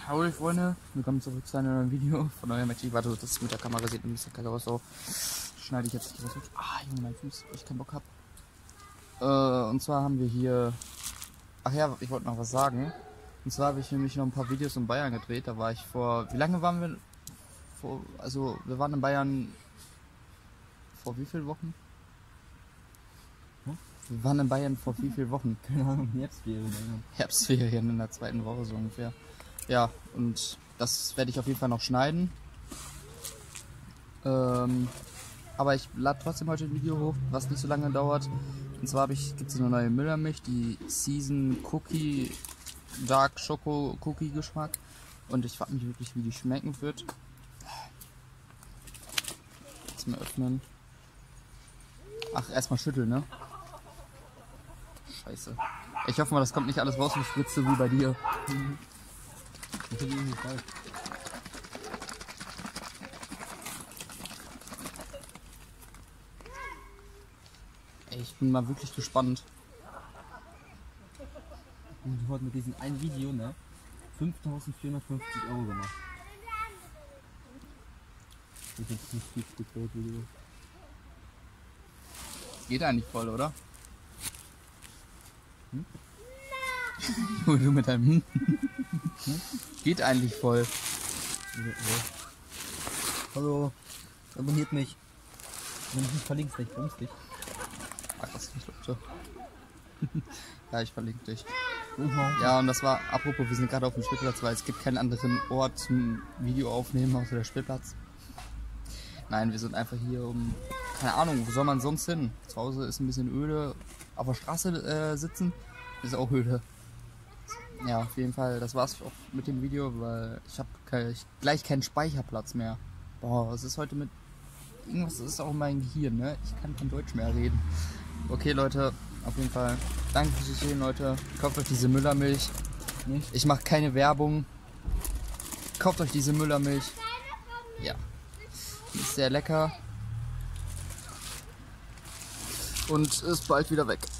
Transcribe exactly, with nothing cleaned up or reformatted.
Hallo Freunde, willkommen zurück zu einem neuen Video von eurem Match. Warte, das mit der Kamera sieht ein bisschen kacke aus, so schneide ich jetzt nicht was mit. Ah, Junge, mein Fuß, weil ich keinen Bock hab. Äh, und zwar haben wir hier, ach ja, ich wollte noch was sagen. Und zwar habe ich nämlich noch ein paar Videos in Bayern gedreht, da war ich vor, wie lange waren wir, vor, also wir waren in Bayern vor wie vielen Wochen? Wir waren in Bayern vor wie vielen Wochen? Keine Ahnung, Herbstferien. Herbstferien in der zweiten Woche so ungefähr. Ja, und das werde ich auf jeden Fall noch schneiden. Ähm, aber ich lade trotzdem heute ein Video hoch, was nicht so lange dauert. Und zwar gibt es eine neue Müllermilch, die Season Cookie Dark Schoko Cookie Geschmack. Und ich frage mich wirklich, wie die schmecken wird. Jetzt mal öffnen. Ach, erstmal schütteln, ne? Scheiße. Ich hoffe mal, das kommt nicht alles raus wie Spritze wie bei dir. Das ist irgendwie falsch. Ey, ich bin mal wirklich gespannt. Und du hast mit diesem einen Video, ne? fünftausendvierhundertfünfzig Euro gemacht. Das ist nicht viel Geld, Video. Geht eigentlich voll, oder? Hm? Du mit deinem hm? Hm? Geht eigentlich voll. Ja, ja. Hallo, abonniert mich. Wenn du mich verlinkst, ich bremse dich. Ach, das ist nicht so. Ja, ich verlinke dich. Mhm. Ja, und das war, apropos, wir sind gerade auf dem Spielplatz, weil es gibt keinen anderen Ort zum Video aufnehmen, außer der Spielplatz. Nein, wir sind einfach hier um, keine Ahnung, wo soll man sonst hin? Zu Hause ist ein bisschen öde, auf der Straße äh, sitzen ist auch öde. Ja, auf jeden Fall, das war's auch mit dem Video, weil ich habe ke gleich keinen Speicherplatz mehr. Boah, es ist heute mit, irgendwas ist auch in meinem Gehirn, ne? Ich kann kein Deutsch mehr reden. Okay, Leute, auf jeden Fall, danke fürs Sehen, Leute. Kauft euch diese Müllermilch. Nicht? Ich mache keine Werbung. Kauft euch diese Müllermilch. Ja. Die ist sehr lecker. Und ist bald wieder weg.